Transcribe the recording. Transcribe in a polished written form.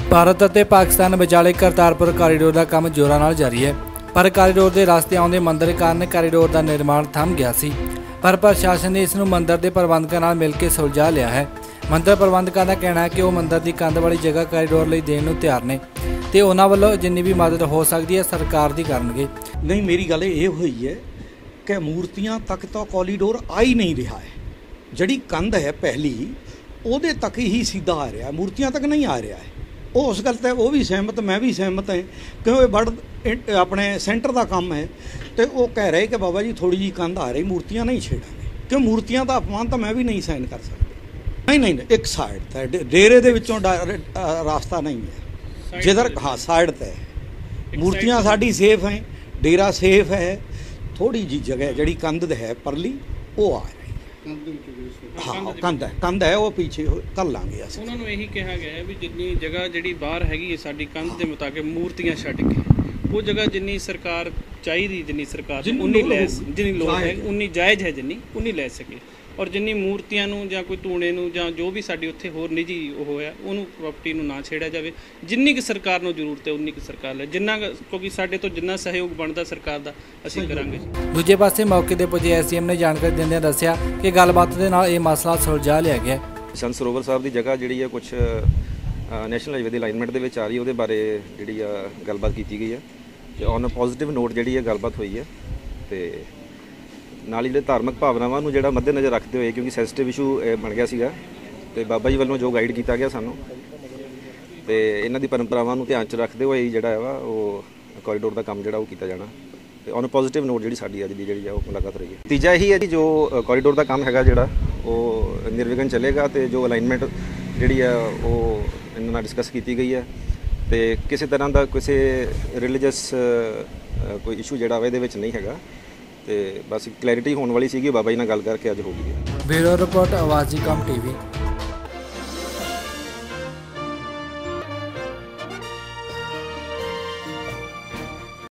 ਭਾਰਤ ਅਤੇ ਪਾਕਿਸਤਾਨ ਵਿਚਾਲੇ ਕਰਤਾਰਪੁਰ ਕਾਰੀਡੋਰ ਦਾ ਕੰਮ ਜ਼ੋਰਾਂ ਨਾਲ ਜਾਰੀ ਹੈ। ਪਰ ਕਾਰੀਡੋਰ ਦੇ ਰਸਤੇ ਆਉਂਦੇ ਮੰਦਰ ਕਾਰਨ ਕਾਰੀਡੋਰ ਦਾ ਨਿਰਮਾਣ ਥੰਮ ਗਿਆ ਸੀ। ਪਰ ਪ੍ਰਸ਼ਾਸਨ ਨੇ ਇਸ ਨੂੰ ਮੰਦਰ ਦੇ ਪ੍ਰਬੰਧਕਾਂ ਨਾਲ ਮਿਲ ਕੇ ਸੁਲਝਾ ਲਿਆ ਹੈ। ਮੰਦਰ ਪ੍ਰਬੰਧਕਾਂ ਦਾ ਕਹਿਣਾ ਹੈ ਕਿ ਉਹ ਮੰਦਰ ਦੀ ਕੰਧ ਵਾਲੀ ਜਗ੍ਹਾ ਕਾਰੀਡੋਰ ਲਈ ਦੇਣ ਨੂੰ ਤਿਆਰ ਨੇ ਤੇ ਉਹਨਾਂ ਵੱਲੋਂ ਜਿੰਨੀ ਵੀ ਮਦਦ ਹੋ ਸਕਦੀ ਹੈ ਸਰਕਾਰ ਦੀ ਕਰਨਗੇ। ਨਹੀਂ, ਮੇਰੀ ਗੱਲ ਇਹ ਹੋਈ ਹੈ ਕਿ ਮੂਰਤੀਆਂ ਤੱਕ ਤਾਂ ਕਾਰੀਡੋਰ ਆ ਹੀ ਨਹੀਂ ਰਿਹਾ ਹੈ। ਜਿਹੜੀ ਕੰਧ ਹੈ ਪਹਿਲੀ ਉਹਦੇ ਤੱਕ ਹੀ ਸਿੱਧਾ ਆ ਰਿਹਾ, ਮੂਰਤੀਆਂ ਤੱਕ ਨਹੀਂ ਆ ਰਿਹਾ ਹੈ। ਉਹ ਉਸ ਗੱਲ 'ਤੇ ਉਹ ਵੀ ਸਹਿਮਤ, ਮੈਂ ਵੀ ਸਹਿਮਤ ਹਾਂ ਕਿਉਂ ਇਹ ਬੜ ਆਪਣੇ ਸੈਂਟਰ ਦਾ ਕੰਮ ਹੈ ਤੇ ਉਹ ਕਹਿ ਰਹੇ ਕਿ ਬਾਬਾ ਜੀ ਥੋੜੀ ਜਿਹੀ ਕੰਧ ਆ ਰਹੀ, ਮੂਰਤੀਆਂ ਨਹੀਂ ਛੇੜਾਂਗੇ ਕਿਉਂ ਮੂਰਤੀਆਂ ਦਾ ਅਪਮਾਨ ਤਾਂ ਮੈਂ ਵੀ ਨਹੀਂ ਸਾਈਨ ਕਰ ਸਕਦਾ। ਨਹੀਂ, ਇੱਕ ਸਾਈਡ ਤੇ ਡੇਰੇ ਦੇ ਵਿੱਚੋਂ ਰਾਸਤਾ ਨਹੀਂ ਹੈ ਜਿੱਧਰ ਹਾਂ ਸਾਈਡ ਤੇ ਮੂਰਤੀਆਂ ਸਾਡੀ ਸੇਫ ਹੈ, ਡੇਰਾ ਸੇਫ ਹੈ। ਥੋੜੀ ਜਿਹੀ ਜਗ੍ਹਾ ਜਿਹੜੀ ਕੰਧ ਹੈ ਪਰਲੀ ਉਹ ਆ ਹਾਂ ਕੰਧ ਹੈ ਉਹ ਪਿੱਛੇ ਕਰ ਲਾਂਗੇ ਅਸੀਂ। ਉਹਨਾਂ ਨੂੰ ਇਹੀ ਕਿਹਾ ਗਿਆ ਹੈ ਵੀ ਜਿੰਨੀ ਜਗ੍ਹਾ ਜਿਹੜੀ ਬਾਹਰ ਹੈਗੀ ਹੈ ਸਾਡੀ ਕੰਧ ਦੇ ਮੁਤਾਬਿਕ ਮੂਰਤੀਆਂ ਛੱਡ ਕੇ ਉਹ ਜਗ੍ਹਾ ਜਿੰਨੀ ਸਰਕਾਰ ਚਾਹੀਦੀ, ਜਿੰਨੀ ਸਰਕਾਰ ਉਨੀ ਲੈ, ਜਿੰਨੀ ਲੋੜ ਹੈ ਉਨੀ ਜਾਇਜ਼ ਹੈ, ਜਿੰਨੀ ਉਨੀ ਲੈ ਸਕੇ। ਔਰ ਜਿੰਨੀ ਮੂਰਤੀਆਂ ਨੂੰ ਜਾਂ ਕੋਈ ਟੂਣੇ ਨੂੰ ਜਾਂ ਜੋ ਵੀ ਸਾਡੀ ਉੱਥੇ ਹੋਰ ਨਿੱਜੀ ਉਹ ਹੋਇਆ ਉਹਨੂੰ ਪ੍ਰਾਪਰਟੀ ਨੂੰ ਨਾ ਛੇੜਿਆ ਜਾਵੇ। ਜਿੰਨੀ ਕੁ ਸਰਕਾਰ ਨੂੰ ਜ਼ਰੂਰਤ ਹੈ ਉਨੀ ਕੁ ਸਰਕਾਰ ਲੈ, ਜਿੰਨਾ ਕਿਉਂਕਿ ਸਾਡੇ ਤੋਂ ਜਿੰਨਾ ਸਹਿਯੋਗ ਬਣਦਾ ਸਰਕਾਰ ਦਾ ਅਸੀਂ ਕਰਾਂਗੇ। ਦੂਜੇ ਪਾਸੇ ਮੌਕੇ ਤੇ ਪੁੱਜੇ ਐਸਡੀਐਮ ਨੇ ਜਾਣਕਾਰੀ ਦਿੰਦਿਆਂ ਦੱਸਿਆ ਕਿ ਗੱਲਬਾਤ ਦੇ ਨਾਲ ਇਹ ਮਸਲਾ ਸੁਲਝਾ ਲਿਆ ਗਿਆ। ਸੰਤ ਸਰੋਵਰ ਸਾਹਿਬ ਦੀ ਜਗ੍ਹਾ ਜਿਹੜੀ ਹੈ ਕੁਝ ਨੈਸ਼ਨਲ ਹਾਈਵੇ ਦੀ ਅਲਾਈਨਮੈਂਟ ਦੇ ਵਿੱਚ ਆ ਰਹੀ ਹੈ, ਉਹਦੇ ਬਾਰੇ ਜਿਹੜੀ ਆ ਗੱਲਬਾਤ ਕੀਤੀ ਗਈ ਹੈ ਤੇ ਔਨ ਪੋਜ਼ਿਟਿਵ ਨੋਟ ਜਿਹੜੀ ਹੈ ਗੱਲਬਾਤ ਹੋਈ ਹੈ ਤੇ ਨਾਲ ਹੀ ਜਿਹੜੇ ਧਾਰਮਿਕ ਭਾਵਨਾਵਾਂ ਨੂੰ ਜਿਹੜਾ ਮੱਦੇ ਨਜ਼ਰ ਰੱਖਦੇ ਹੋਏ ਕਿਉਂਕਿ ਸੈਂਸਿਟਿਵ ਇਸ਼ੂ ਬਣ ਗਿਆ ਸੀਗਾ ਤੇ ਬਾਬਾ ਜੀ ਵੱਲੋਂ ਜੋ ਗਾਈਡ ਕੀਤਾ ਗਿਆ ਸਾਨੂੰ ਤੇ ਇਹਨਾਂ ਦੀ ਪਰੰਪਰਾਵਾਂ ਨੂੰ ਧਿਆਨ 'ਚ ਰੱਖਦੇ ਹੋਏ ਜਿਹੜਾ ਹੈ ਉਹ ਕੋਰੀਡੋਰ ਦਾ ਕੰਮ ਜਿਹੜਾ ਉਹ ਕੀਤਾ ਜਾਣਾ ਤੇ ਔਨ ਪੋਜ਼ਿਟਿਵ ਨੋਟ ਜਿਹੜੀ ਸਾਡੀ ਅੱਜ ਦੀ ਜਿਹੜੀ ਆ ਉਹ ਮੁਲਾਕਾਤ ਰਹੀ ਹੈ। ਤੀਜਾ ਇਹੀ ਹੈ ਕਿ ਜੋ ਕੋਰੀਡੋਰ ਦਾ ਕੰਮ ਹੈਗਾ ਜਿਹੜਾ ਉਹ ਨਿਰਵਿਘਨ ਚੱਲੇਗਾ ਤੇ ਜੋ ਅਲਾਈਨਮੈਂਟ ਜਿਹੜੀ ਆ ਉਹ ਇਹਨਾਂ ਨਾਲ ਡਿਸਕਸ ਕੀਤੀ ਗਈ ਹੈ ਤੇ ਕਿਸੇ ਤਰ੍ਹਾਂ ਦਾ ਕਿਸੇ ਰਿਲੀਜੀਅਸ ਕੋਈ ਇਸ਼ੂ ਜਿਹੜਾ ਇਹਦੇ ਵਿੱਚ ਨਹੀਂ ਹੈਗਾ ਤੇ ਬਸ ਕਲੈਰਿਟੀ ਹੋਣ ਵਾਲੀ ਸੀਗੀ। ਬਾਬਾ ਜੀ ਨਾਲ ਗੱਲ ਕਰਕੇ ਅੱਜ ਹੋ ਗਈ। ਬਿਊਰੋ ਰਿਪੋਰਟ ਆਵਾਜ਼ੀ ਕਮ ਟੀਵੀ।